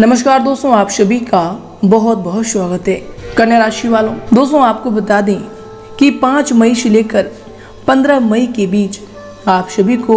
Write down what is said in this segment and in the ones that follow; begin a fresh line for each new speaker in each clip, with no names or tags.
नमस्कार दोस्तों, आप सभी का बहुत बहुत स्वागत है। कन्या राशि वालों, दोस्तों आपको बता दें कि 5 मई से लेकर 15 मई के बीच आप सभी को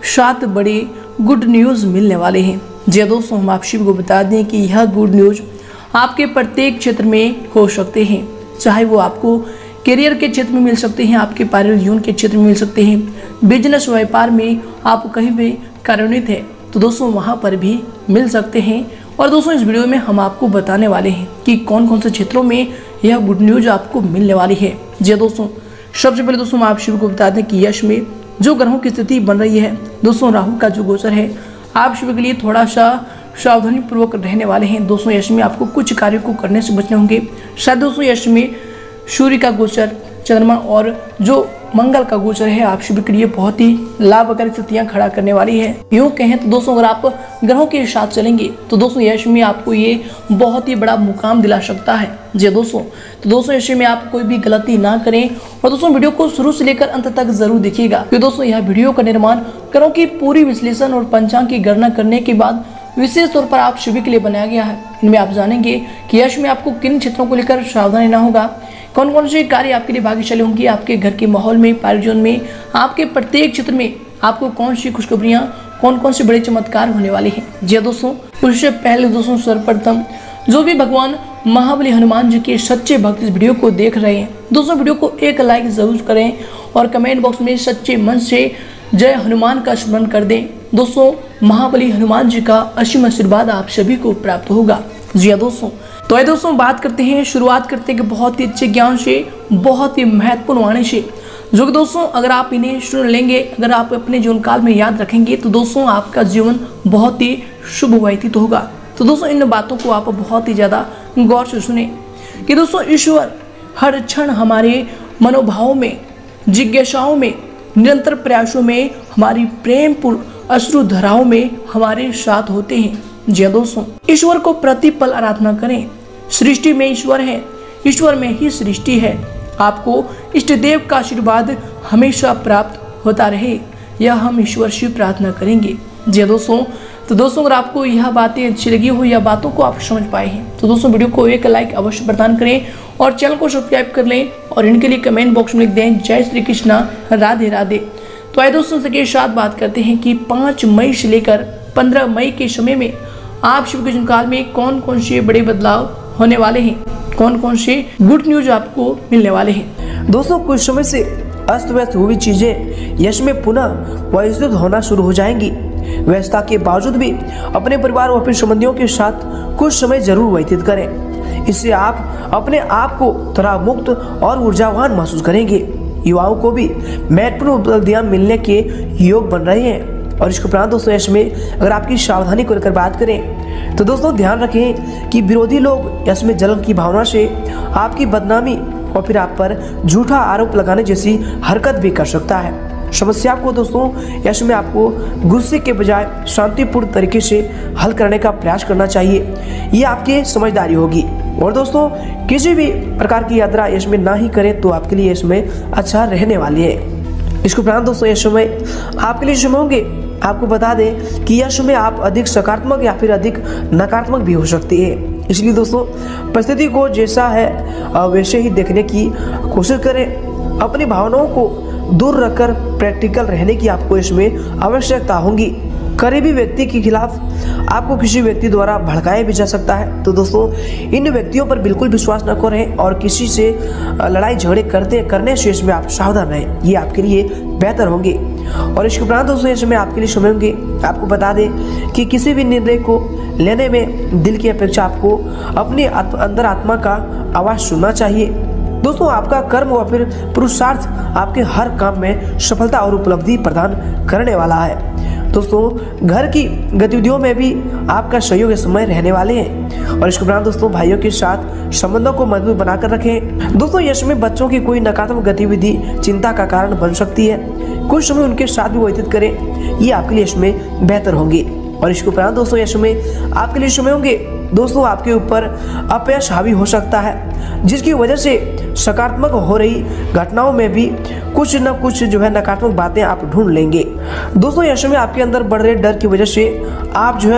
7 बड़े गुड न्यूज़ मिलने वाले हैं। जी दोस्तों, हम आप सभी को बता दें कि यह गुड न्यूज़ आपके प्रत्येक क्षेत्र में हो सकते हैं, चाहे वो आपको करियर के क्षेत्र में मिल सकते हैं, आपके पारिवारिक जीवन के क्षेत्र में मिल सकते हैं, बिजनेस व्यापार में आप कहीं भी कार्यान्वित है तो दोस्तों वहाँ पर भी मिल सकते हैं। और दोस्तों इस वीडियो में हम आपको बताने वाले हैं कि कौन कौन से क्षेत्रों में यह गुड न्यूज आपको मिलने वाली है। जी दोस्तों, सबसे पहले दोस्तों आप सभी को बता दें कि यश में जो ग्रहों की स्थिति बन रही है, दोस्तों राहु का जो गोचर है आप सभी के लिए थोड़ा सा सावधानी पूर्वक रहने वाले हैं। दोस्तों यश में आपको कुछ कार्यों को करने से बचने होंगे। शायद दोस्तों यश में सूर्य का गोचर, चंद्रमा और जो मंगल का गोचर है आप सभी के लिए बहुत ही लाभकारी स्थितियां खड़ा करने वाली है। यूँ कहें तो दोस्तों अगर आप ग्रहों के साथ चलेंगे तो दोस्तों यश में आपको ये बहुत ही बड़ा मुकाम दिला सकता है। जी दोस्तों, तो दोस्तों यश में आप कोई भी गलती ना करें और दोस्तों वीडियो को शुरू से लेकर अंत तक जरूर देखिएगा, क्योंकि दोस्तों यह वीडियो का निर्माण ग्रहों की पूरी विश्लेषण और पंचांग की गणना करने के बाद विशेष तौर पर आप सभी के लिए बनाया गया है। इनमें आप जानेंगे कि यश में आपको किन क्षेत्रों को लेकर सावधानी रहना होगा, कौन कौन से कार्य आपके लिए भाग्यशाली होंगे, आपके घर के माहौल में, पारिवारिक जीवन में, आपके प्रत्येक क्षेत्र में आपको कौन सी खुशखबरियां, कौन कौन से बड़े चमत्कार होने वाले हैं। जी दोस्तों, उससे पहले दोस्तों सर्वप्रथम जो भी भगवान महाबली हनुमान जी के सच्चे भक्त इस वीडियो को देख रहे हैं, दोस्तों वीडियो को एक लाइक जरूर करें और कमेंट बॉक्स में सच्चे मन से जय हनुमान का स्मरण कर दें। दोस्तों महाबली हनुमान जी का असीम आशीर्वाद आप सभी को प्राप्त होगा। जी दोस्तों, तो ये दोस्तों बात करते हैं, शुरुआत करते हैं कि बहुत ही अच्छे ज्ञान से, बहुत ही महत्वपूर्ण वाणी से, जो कि दोस्तों अगर आप इन्हें सुन लेंगे, अगर आप अपने जीवन काल में याद रखेंगे तो दोस्तों आपका जीवन बहुत ही शुभ व्यतीत होगा। तो दोस्तों इन बातों को आप बहुत ही ज़्यादा गौर से सुने कि दोस्तों ईश्वर हर क्षण हमारे मनोभावों में, जिज्ञासाओं में, निरंतर प्रयासों में, हमारी प्रेमपूर्ण अश्रु धाराओं में हमारे साथ होते हैं। जी दोस्तों, ईश्वर को प्रतिपल आराधना करें। सृष्टि में ईश्वर है, ईश्वर में ही सृष्टि है। आपको इष्ट देव का आशीर्वाद हमेशा प्राप्त होता रहे, यह हम ईश्वर से प्रार्थना करेंगे। जी दोस्तों, तो दोस्तों अगर आपको यह बातें अच्छी लगी हो या बातों को आप समझ पाए हैं तो दोस्तों वीडियो को एक लाइक अवश्य प्रदान करें और चैनल को सब्सक्राइब कर लें और इनके लिए कमेंट बॉक्स में लिख दें जय श्री कृष्णा, राधे राधे। तो आइए दोस्तों के साथ बात करते हैं कि 5 मई से लेकर 15 मई के समय में आप सभी के जीवन काल में कौन कौन से बड़े बदलाव होने वाले हैं, कौन कौन से गुड न्यूज आपको मिलने वाले हैं।
दोस्तों कुछ समय से अस्त व्यस्त हुई चीजें यश में पुनः व्यवस्थित होना शुरू हो जाएंगी। व्यस्तता के बावजूद भी अपने परिवार और अपने संबंधियों के साथ कुछ समय जरूर व्यतीत करें, इससे आप अपने आप को थोड़ा मुक्त और ऊर्जावान महसूस करेंगे। युवाओं को भी महत्वपूर्ण उपलब्धियां मिलने के योग बन रहे हैं। और इसके उपरांत दोस्तों यश में अगर आपकी सावधानी को लेकर बात करें तो दोस्तों ध्यान रखें कि विरोधी लोग यश में जलन की भावना से आपकी बदनामी और फिर आप पर झूठा आरोप लगाने जैसी हरकत भी कर सकता है। समस्या को दोस्तों यश में आपको गुस्से के बजाय शांतिपूर्ण तरीके से हल करने का प्रयास करना चाहिए, ये आपकी समझदारी होगी। और दोस्तों किसी भी प्रकार की यात्रा यश में ना ही करें तो आपके लिए यश में अच्छा रहने वाली है। इसके उपरांत दोस्तों यश में आपके लिए समय होंगे, आपको बता दें कि यश में आप अधिक सकारात्मक या फिर अधिक नकारात्मक भी हो सकती है। इसलिए दोस्तों परिस्थिति को जैसा है वैसे ही देखने की कोशिश करें। अपनी भावनाओं को दूर रखकर प्रैक्टिकल रहने की आपको इसमें आवश्यकता होगी। करीबी व्यक्ति के खिलाफ आपको किसी व्यक्ति द्वारा भड़काया भी जा सकता है, तो दोस्तों इन व्यक्तियों पर बिल्कुल विश्वास न करें और किसी से लड़ाई झगड़े करने से इसमें आप सावधान रहें, ये आपके लिए बेहतर होंगे। और इसके उपरांत दोस्तों इसमें आपके लिए समय होंगे, आपको बता दें कि किसी भी निर्णय को लेने में दिल की अपेक्षा आपको अपनी अंदर आत्मा का आवाज़ सुनना चाहिए। दोस्तों आपका कर्म व फिर पुरुषार्थ आपके हर काम में सफलता और उपलब्धि प्रदान करने वाला है। दोस्तों घर की गतिविधियों में भी आपका सहयोग समय रहने वाले हैं। और इसके उपरांत दोस्तों भाइयों के साथ संबंधों को मजबूत बनाकर रखें। दोस्तों यश में बच्चों की कोई नकारात्मक गतिविधि चिंता का कारण बन सकती है, कुछ समय उनके साथ भी व्यतीत करें, ये आपके लिए इसमें बेहतर होंगे। और इसके उपरांत दोस्तों यश में आपके लिए समय होंगे, दोस्तों आपके ऊपर अपयश हावी हो सकता है, जिसकी वजह से सकारात्मक हो रही घटनाओं में भी कुछ न कुछ जो है नकारात्मक बातें आप ढूंढ लेंगे। दोस्तों यश में आपके अंदर बढ़ रहे डर की वजह से आप जो है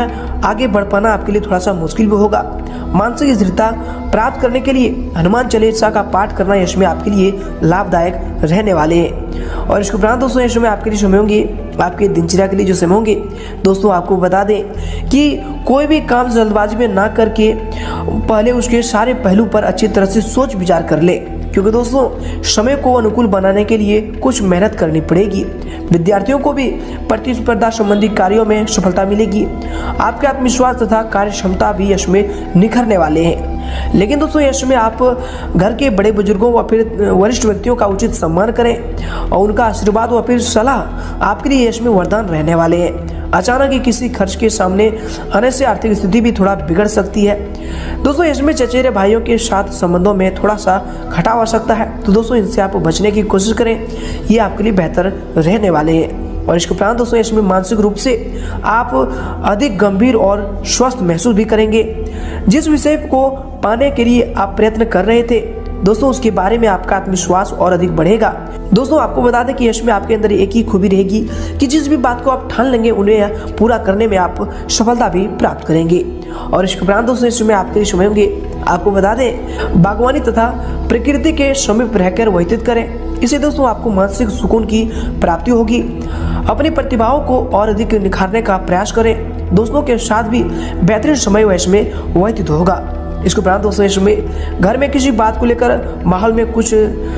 आगे बढ़ पाना आपके लिए थोड़ा सा मुश्किल भी होगा। मानसिक स्थिरता प्राप्त करने के लिए हनुमान चालीसा का पाठ करना यश में आपके लिए लाभदायक रहने वाले हैं। और इसके उपरांत दोस्तों यश में आपके लिए समय होंगे, आपके दिनचर्या के लिए जो समय होंगे दोस्तों, आपको बता दें कि कोई भी काम जल्दबाजी में ना करके पहले उसके सारे पहलू पर अच्छी तरह से सोच विचार कर ले, क्योंकि दोस्तों समय को अनुकूल बनाने के लिए कुछ मेहनत करनी पड़ेगी। विद्यार्थियों को भी प्रतिस्पर्धा संबंधी कार्यों में सफलता मिलेगी। आपके आत्मविश्वास तथा कार्य क्षमता भी यश में निखरने वाले हैं। लेकिन दोस्तों यश में आप घर के बड़े बुजुर्गों व फिर वरिष्ठ व्यक्तियों का उचित सम्मान करें और उनका आशीर्वाद व फिर सलाह आपके लिए यश में वरदान रहने वाले हैं। अचानक ही किसी खर्च के सामने आने से आर्थिक स्थिति भी थोड़ा बिगड़ सकती है। दोस्तों इसमें चचेरे भाइयों के साथ संबंधों में थोड़ा सा खटाव आ सकता है, तो दोस्तों इनसे आप बचने की कोशिश करें, ये आपके लिए बेहतर रहने वाले हैं। और इसके उपरांत दोस्तों इसमें मानसिक रूप से आप अधिक गंभीर और स्वस्थ महसूस भी करेंगे। जिस विषय को पाने के लिए आप प्रयत्न कर रहे थे दोस्तों, उसके बारे में आपका आत्मविश्वास और अधिक बढ़ेगा। दोस्तों आपको बता दें कि यश में आपके अंदर एक ही खूबी रहेगी कि जिस भी बात को आप ठान लेंगे उन्हें पूरा करने में आप सफलता भी प्राप्त करेंगे। और इसके उपरांत दोस्तों इसमें आपके लिए समय होंगे, आपको बता दें बागवानी तथा प्रकृति के समीप रहकर व्यतीत करें, इससे दोस्तों आपको मानसिक सुकून की प्राप्ति होगी। अपनी प्रतिभाओं को और अधिक निखारने का प्रयास करें, दोस्तों के साथ भी बेहतरीन समय वैश में व्यतीत होगा। इसके उपरांत दोस्तों इसमें घर में किसी बात को लेकर माहौल में कुछ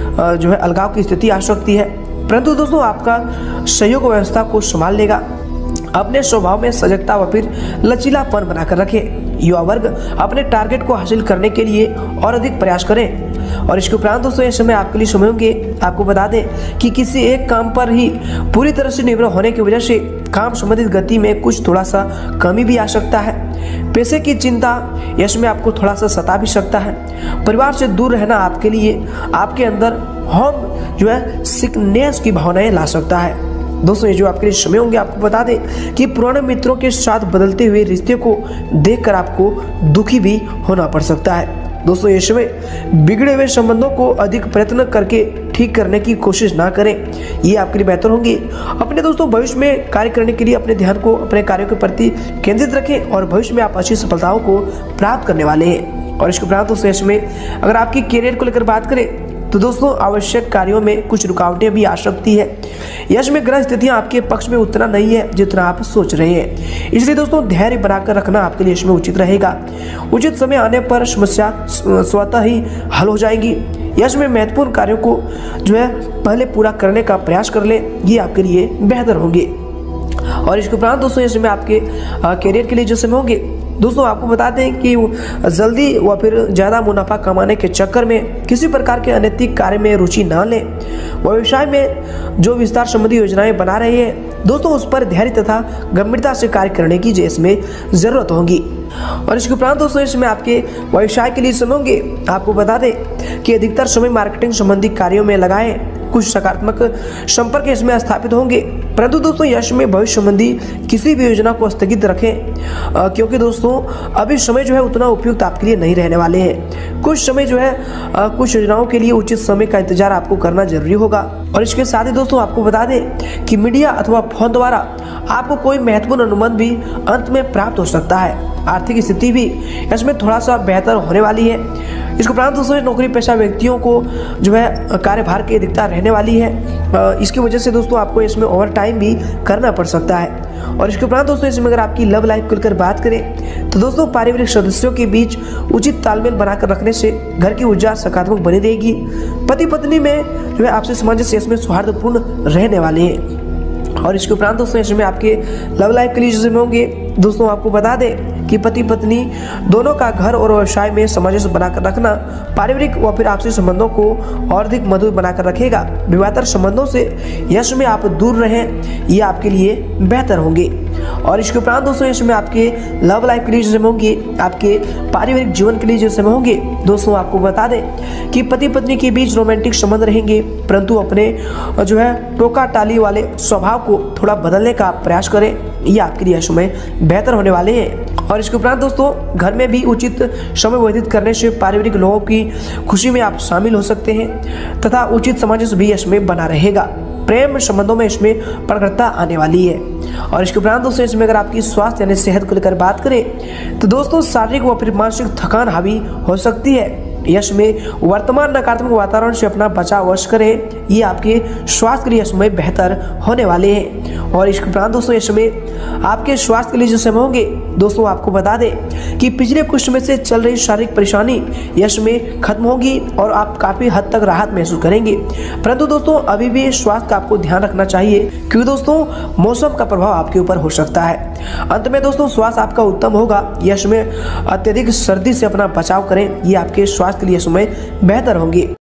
जो है अलगाव की स्थिति आ सकती है, परंतु दोस्तों आपका सहयोग व्यवस्था को संभाल लेगा। अपने स्वभाव में सजगता व फिर लचीलापन बनाकर रखें। युवा वर्ग अपने टारगेट को हासिल करने के लिए और अधिक प्रयास करें। और इसके उपरांत दोस्तों ये समय आपके लिए समय होंगे, आपको बता दें कि किसी एक काम पर ही पूरी तरह से निर्भर होने की वजह से काम संबंधित गति में कुछ थोड़ा सा कमी भी आ सकता है। पैसे की चिंता यश में आपको थोड़ा सा सता भी सकता है। परिवार से दूर रहना आपके लिए आपके अंदर होम जो है सिकनेस की भावनाएं ला सकता है। दोस्तों ये जो आपके लिए समय होंगे, आपको बता दें कि पुराने मित्रों के साथ बदलते हुए रिश्ते को देखकर आपको दुखी भी होना पड़ सकता है। दोस्तों ये समय बिगड़े हुए संबंधों को अधिक प्रयत्न करके ठीक करने की कोशिश ना करें, ये आपके लिए बेहतर होंगे। अपने दोस्तों भविष्य में कार्य करने के लिए अपने ध्यान को अपने कार्यों के प्रति केंद्रित रखें और भविष्य में आप अच्छी सफलताओं को प्राप्त करने वाले हैं। और इसके उपरांत दोस्तों इसमें अगर आपकी कैरियर को लेकर बात करें तो दोस्तों आवश्यक कार्यों में कुछ रुकावटें भी आ सकती है। यश में ग्रह स्थितियां आपके पक्ष में उतना नहीं है जितना आप सोच रहे हैं, इसलिए दोस्तों धैर्य बनाकर रखना आपके लिए यश में उचित रहेगा। उचित समय आने पर समस्या स्वतः ही हल हो जाएगी। यश में महत्वपूर्ण कार्यों को जो है पहले पूरा करने का प्रयास कर ले, ये आपके लिए बेहतर होंगे। और इसके उपरांत दोस्तों यश में आपके कैरियर के लिए जो समय होंगे दोस्तों, आपको बता दें कि जल्दी व फिर ज़्यादा मुनाफा कमाने के चक्कर में किसी प्रकार के अनैतिक कार्य में रुचि ना लें। व्यवसाय में जो विस्तार संबंधी योजनाएं बना रहे हैं दोस्तों, उस पर धैर्य तथा गंभीरता से कार्य करने की इसमें ज़रूरत होगी। और इसके उपरांत दोस्तों इसमें आपके व्यवसाय के लिए समय होंगे, आपको बता दें कि अधिकतर समय मार्केटिंग संबंधी कार्यों में लगाएं। कुछ सकारात्मक संपर्क इसमें स्थापित होंगे, परंतु दोस्तों यश में भविष्य संबंधी किसी भी योजना को स्थगित रखें, क्योंकि दोस्तों अभी समय जो है उतना उपयुक्त आपके लिए नहीं रहने वाले हैं। कुछ समय जो है कुछ योजनाओं के लिए उचित समय का इंतजार आपको करना जरूरी होगा। और इसके साथ ही दोस्तों आपको बता दें कि मीडिया अथवा फोन द्वारा आपको कोई महत्वपूर्ण अनुबंध भी अंत में प्राप्त हो सकता है। आर्थिक स्थिति भी इसमें थोड़ा सा बेहतर होने वाली है। इसके उपरांत दोस्तों नौकरी पेशा व्यक्तियों को जो है कार्यभार की अधिकता रहने वाली है, इसकी वजह से दोस्तों आपको इसमें ओवर टाइम भी करना पड़ सकता है। और इसके उपरांत दोस्तों इसमें अगर आपकी लव लाइफ को लेकर बात करें तो दोस्तों पारिवारिक सदस्यों के बीच उचित तालमेल बनाकर रखने से घर की ऊर्जा सकारात्मक बनी रहेगी। पति पत्नी में जो है आपसी सामंजस्य इसमें सौहार्दपूर्ण रहने वाले हैं। और इसके उपरांत दोस्तों इसमें आपके लव लाइफ के लिए जिसमें होंगे दोस्तों, आपको बता दें कि पति पत्नी दोनों का घर और व्यवसाय में सामंजस्य बनाकर रखना पारिवारिक व फिर आपसी संबंधों को और अधिक मधुर बनाकर रखेगा। विवाहेतर संबंधों से यश में आप दूर रहें, ये आपके लिए बेहतर होंगे। और इसके उपरांत दोस्तों इसमें आपके लव लाइफ के लिए जो समय होंगे, आपके पारिवारिक जीवन के लिए जो समय होंगे दोस्तों, आपको बता दें कि पति पत्नी के बीच रोमांटिक संबंध रहेंगे, परंतु अपने जो है टोका टाली वाले स्वभाव को थोड़ा बदलने का प्रयास करें, ये आपके लिए समय बेहतर होने वाले हैं। और इसके उपरांत दोस्तों घर में भी उचित समय व्यतीत करने से पारिवारिक लोगों की खुशी में आप शामिल हो सकते हैं तथा उचित सामंजस्य भी इसमें बना रहेगा। प्रेम संबंधों में इसमें प्रखरता आने वाली है। और इसके उपरांत दोस्तों इसमें अगर आपकी स्वास्थ्य यानी सेहत को लेकर बात करें तो दोस्तों शारीरिक व फिर मानसिक थकान हावी हो सकती है। यश में वर्तमान नकारात्मक वातावरण से अपना बचाव अवश्य करें, ये आपके स्वास्थ्य के लिए यश में बेहतर होने वाले हैं। और इसके उपरांत दोस्तों यश में आपके स्वास्थ्य के लिए जो समय होंगे दोस्तों आपको बता दें कि पिछले कुछ समय से चल रही शारीरिक परेशानी यश में खत्म होगी और आप काफी हद तक राहत महसूस करेंगे। परंतु दोस्तों अभी भी स्वास्थ्य का आपको ध्यान रखना चाहिए, क्योंकि दोस्तों मौसम का प्रभाव आपके ऊपर हो सकता है। अंत में दोस्तों स्वास्थ्य आपका उत्तम होगा। यश में अत्यधिक सर्दी से अपना बचाव करें, ये आपके स्वास्थ्य के लिए समय बेहतर होंगे।